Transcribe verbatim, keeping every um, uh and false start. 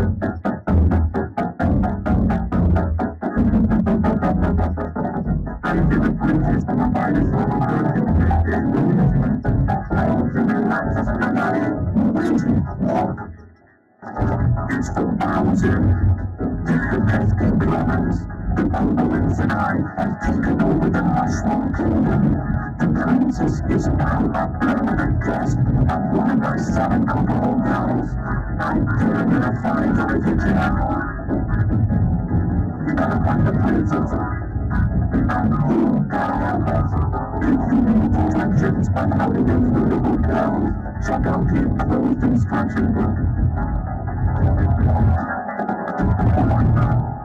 It's the mountain, the pesky clouds, the penguins and I have taken over the mushroom kingdom. The princess is now a permanent guest of one of our seven alcohol gals. I dare you to find her if you can. You gotta find the princess. And you gotta help us. If you need directions on how to get through the hotel, check out the enclosed instruction book. Come on now.